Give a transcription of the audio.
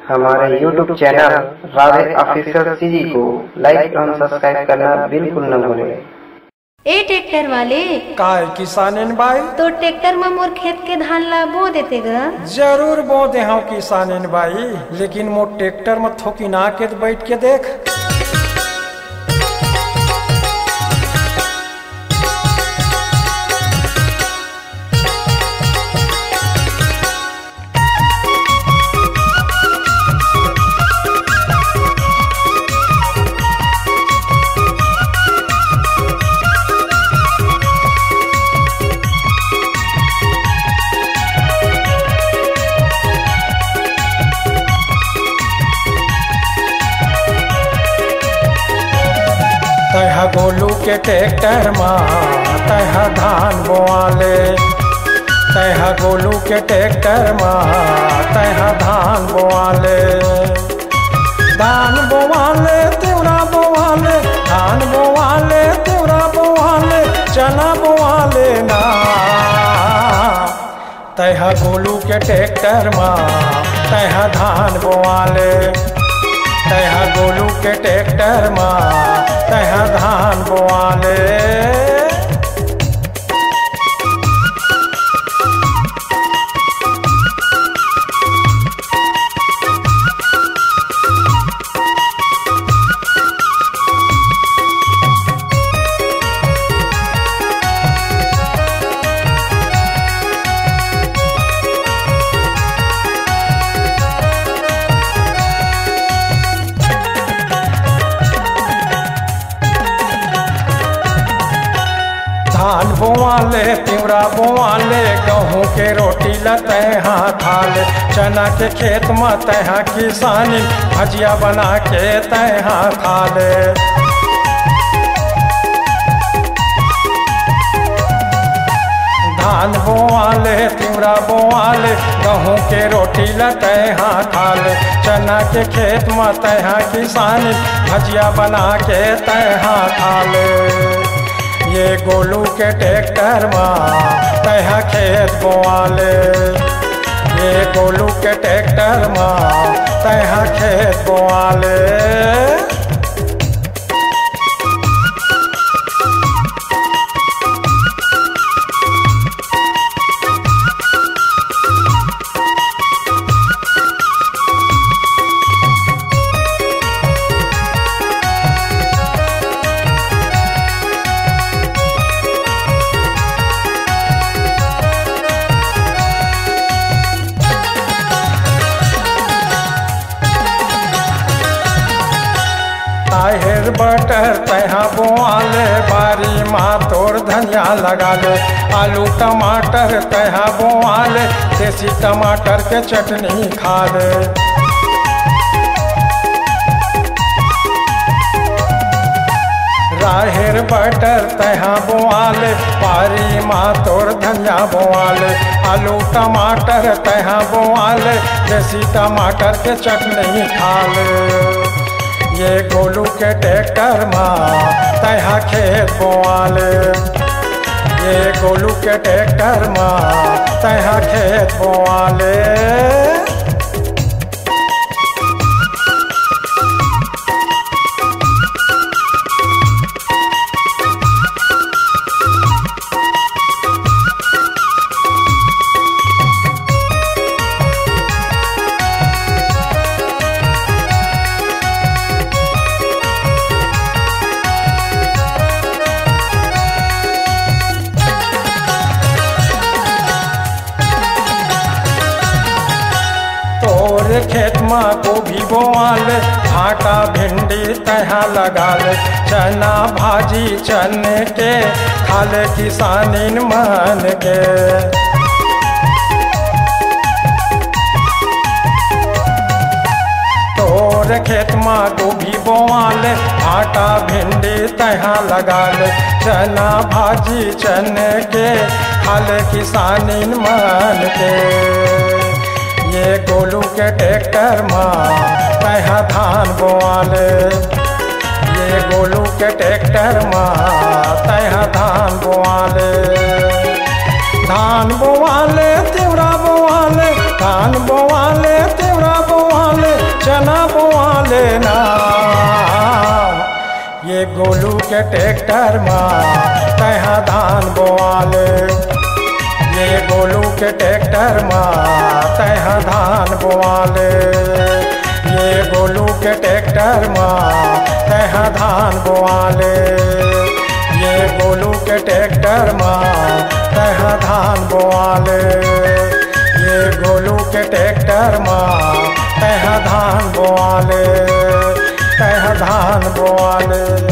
हमारे YouTube channel Radhe official CG को like एवं सब्सक्राइब करना बिल्कुल न भूलें। ए ट्रैक्टर वाले काय किसानिन बाई तो ट्रैक्टर में मोर खेत के धान ला बो देते गा। जरूर बो दे हाँ किसानिन बाई, लेकिन मोर ट्रैक्टर में थोकी ना के बैठ के देख। तैहा गोलू के ट्रैक्टर माँ तैहा धान बोआले, तैहा गोलू के ट्रैक्टर माँ तैहा धान बोआले। धान बोआले तिवरा बोआले, धान बोआले तिवरा बोआले, चना बोआले ना। तैहा गोलू के ट्रैक्टर माँ तैहा धान बोआले, तैहा गोलू के ट्रैक्टर माँ तैहा धान बोआले। धान बोआले तिवरा बोआले, गेहूँ के रोटी ला तैहा खाले। चना के खेत में तैहा किसानी भजिया बना के तैहा खाले। धान बोआले तिवरा बोआले, गेहूँ के रोटी ला तैहा खाले। चना के खेत में तैहा किसानी भजिया बना के तैहा खाले। ये गोलू के ट्रैक्टर माँ तैहा खेत बोआले, ये गोलू के ट्रैक्टर माँ तैहा खेत बोआले। ताहिर बटर तैहा बोआले, बारी माँ तोर धनिया लगा ले। आलू टमाटर तैहा बोआले, देसी टमाटर के चटनी खा ले। राहिर बटर तैहा बोआले, बारी माँ तोर धनिया बोआले। आलू टमाटर तैहा बोआले, देसी टमाटर के चटनी खा ले। ये गोलू के ट्रैक्टर माँ तैहा खेत बोआले, ये गोलू के ट्रैक्टर माँ तैहा खेत बोआले। खेत में गोभी बोआले, भाटा भिंडी तैहा लगा ले। चना भाजी चने के खाले किसानिन मन के। तोर खेत में गोभी बोआले, भाटा भिंडी तैहा लगा ले। चना भाजी चने के खाले किसानिन मन के। ये गोलू के ट्रैक्टर माँ तैहा धान बोआले, ये गोलू के ट्रैक्टर माँ तैहा धान बोआले। धान बोआले तिवरा बोआले, धान बोआले तिवरा बोआले, गोलू के ट्रैक्टर माँ तैहा धान बोआले, ये गोलू के ट्रैक्टर माँ तैहा धान बोआले, ये गोलू के ट्रैक्टर माँ तैहा धान बोआले, ये गोलू के ट्रैक्टर माँ तैहा धान बोआले, ये गोलू के ट्रैक्टर माँ तैहा धान बोआले, तैहा धान बोआले।